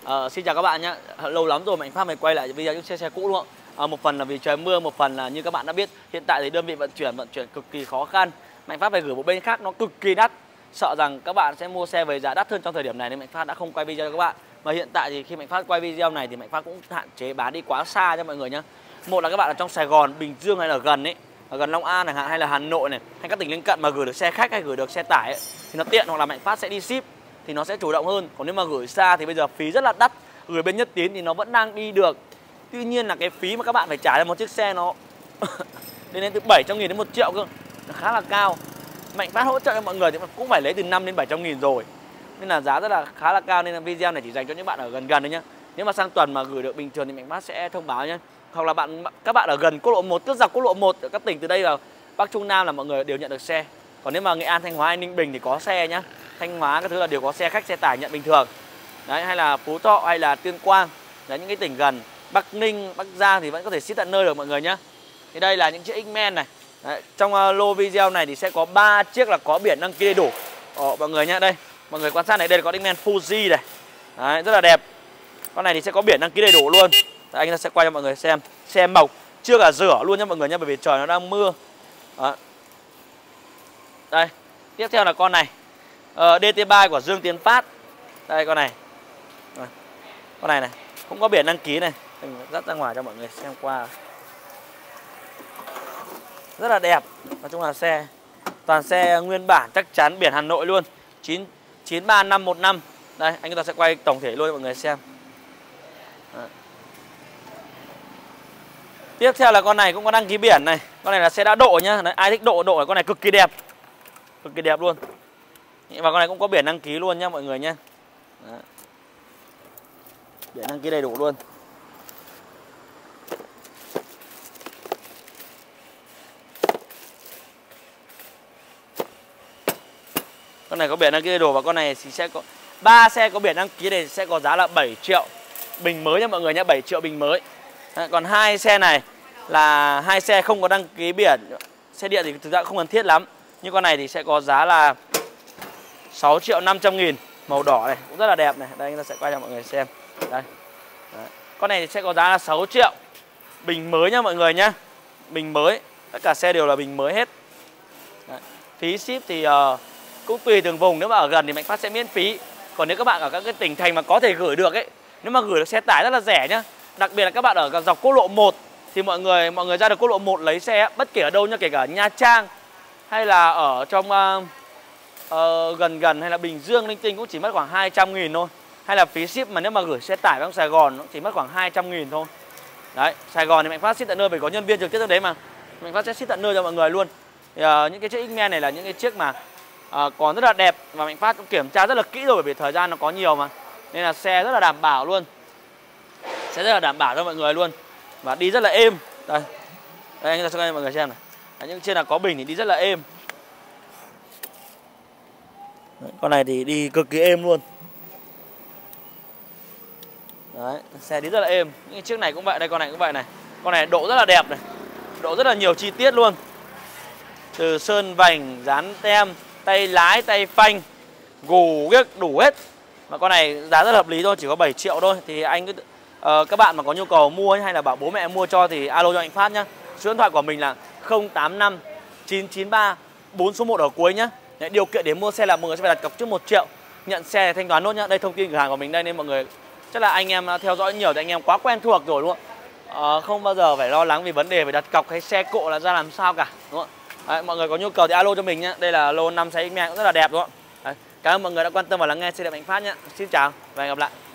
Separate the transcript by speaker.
Speaker 1: Xin chào các bạn nhé. Lâu lắm rồi Mạnh Phát mới quay lại video những xe cũ đúng không ạ? Một phần là vì trời mưa, một phần là như các bạn đã biết hiện tại thì đơn vị vận chuyển cực kỳ khó khăn. Mạnh Phát phải gửi một bên khác nó cực kỳ đắt. Sợ rằng các bạn sẽ mua xe với giá đắt hơn trong thời điểm này nên Mạnh Phát đã không quay video cho các bạn. Mà hiện tại thì khi Mạnh Phát quay video này thì Mạnh Phát cũng hạn chế bán đi quá xa cho mọi người nhé. Một là các bạn ở trong Sài Gòn, Bình Dương hay là gần ấy, ở gần Long An chẳng hạn, hay là Hà Nội này, hay các tỉnh lân cận mà gửi được xe khách hay gửi được xe tải ấy, thì nó tiện, hoặc là Mạnh Phát sẽ đi ship thì nó sẽ chủ động hơn. Còn nếu mà gửi xa thì bây giờ phí rất là đắt. Gửi bên Nhất Tín thì nó vẫn đang đi được. Tuy nhiên là cái phí mà các bạn phải trả cho một chiếc xe nó đến từ 700.000 đến 1 triệu cơ, nó khá là cao. Mạnh Phát hỗ trợ cho mọi người thì cũng phải lấy từ 5 đến 700.000 rồi, nên là giá rất là khá là cao. Nên là video này chỉ dành cho những bạn ở gần gần thôi nhá. Nếu mà sang tuần mà gửi được bình thường thì Mạnh Phát sẽ thông báo nhé. Hoặc là các bạn ở gần quốc lộ 1, cứ dọc quốc lộ 1 ở các tỉnh từ đây vào Bắc Trung Nam là mọi người đều nhận được xe. Còn nếu mà Nghệ An, Thanh Hóa hay Ninh Bình thì có xe nhá. Thanh Hóa các thứ là đều có xe khách, xe tải nhận bình thường. Đấy, hay là Phú Thọ hay là Tuyên Quang. Đấy, những cái tỉnh gần. Bắc Ninh, Bắc Giang thì vẫn có thể ship tận nơi được mọi người nhá. Thì đây là những chiếc X-Men này. Đấy, trong lô video này thì sẽ có 3 chiếc là có biển đăng ký đầy đủ. Mọi người nhá, đây. Mọi người quan sát này, đây là có X-Men Fuji này. Đấy, rất là đẹp. Con này thì sẽ có biển đăng ký đầy đủ luôn. Đấy, anh ta sẽ quay cho mọi người xem. Xe mộc, chưa cả rửa luôn nha mọi người nhá, bởi vì trời nó đang mưa. Đó. Đây, tiếp theo là con này, DT3 của Dương Tiến Phát. Đây con này. Con này này, cũng có biển đăng ký này. Mình dắt ra ngoài cho mọi người xem qua. Rất là đẹp. Nói chung là xe toàn xe nguyên bản, chắc chắn biển Hà Nội luôn. 93515. Đây, anh ta sẽ quay tổng thể luôn cho mọi người xem. Đấy. Tiếp theo là con này cũng có đăng ký biển này. Con này là xe đã độ nhá. Đấy, ai thích độ con này cực kỳ đẹp. Cực kỳ đẹp luôn. Và con này cũng có biển đăng ký luôn nhá mọi người nhá. Đấy. Biển đăng ký đầy đủ luôn. Con này có biển đăng ký đầy đủ và con này thì sẽ có 3 xe có biển đăng ký này sẽ có giá là 7 triệu bình mới nha mọi người nhé, 7 triệu bình mới. Đấy, còn 2 xe này là 2 xe không có đăng ký biển. Xe điện thì thực ra không cần thiết lắm. Nhưng con này thì sẽ có giá là 6.500.000, màu đỏ này, cũng rất là đẹp này. Đây anh ta sẽ quay cho mọi người xem. Đây. Đấy. Con này thì sẽ có giá là 6 triệu bình mới nha mọi người nhá. Bình mới, tất cả xe đều là bình mới hết. Đấy. Phí ship thì cũng tùy từng vùng, nếu mà ở gần thì Mạnh Phát sẽ miễn phí. Còn nếu các bạn ở các cái tỉnh thành mà có thể gửi được ấy, nếu mà gửi được xe tải rất là rẻ nhá. Đặc biệt là các bạn ở dọc quốc lộ 1 thì mọi người ra được quốc lộ 1 lấy xe bất kể ở đâu nhá, kể cả Nha Trang hay là ở trong gần hay là Bình Dương, Linh Tinh cũng chỉ mất khoảng 200.000 thôi. Hay là phí ship mà nếu mà gửi xe tải trong Sài Gòn nó chỉ mất khoảng 200.000 thôi. Đấy, Sài Gòn thì Mạnh Phát ship tận nơi vì có nhân viên trực tiếp ở đấy mà. Mạnh Phát sẽ ship tận nơi cho mọi người luôn. Thì, những cái chiếc X-Men này là những cái chiếc mà còn rất là đẹp và Mạnh Phát cũng kiểm tra rất là kỹ rồi, bởi vì thời gian nó có nhiều mà. Nên là xe rất là đảm bảo luôn. Xe rất là đảm bảo cho mọi người luôn. Và đi rất là êm. Đây, đây anh ta cho mọi người xem này. Đấy, những trên là có bình thì đi rất là êm. Đấy, con này thì đi cực kỳ êm luôn. Đấy, xe đi rất là êm. Những chiếc này cũng vậy, đây con này cũng vậy này. Con này độ rất là đẹp này. Độ rất là nhiều chi tiết luôn. Từ sơn vành, dán tem, tay lái, tay phanh, gù ghiếc đủ hết. Mà con này giá rất hợp lý thôi, chỉ có 7 triệu thôi. Thì anh cứ các bạn mà có nhu cầu mua hay là bảo bố mẹ mua cho thì alo cho anh Phát nhá. Số điện thoại của mình là 085 993 4 số 1 ở cuối nhá. Điều kiện để mua xe là mọi người sẽ phải đặt cọc trước 1 triệu. Nhận xe thanh toán nốt nhá. Đây thông tin cửa hàng của mình đây, nên mọi người chắc là anh em theo dõi nhiều thì anh em quá quen thuộc rồi đúng không? Không bao giờ phải lo lắng vì vấn đề phải đặt cọc hay xe cộ là ra làm sao cả, đúng không? Đấy, mọi người có nhu cầu thì alo cho mình nhá. Đây là lô 5 xe X-Men cũng rất là đẹp đúng không? Đấy, cảm ơn mọi người đã quan tâm và lắng nghe xe đẹp Mạnh Phát nhá. Xin chào và hẹn gặp lại.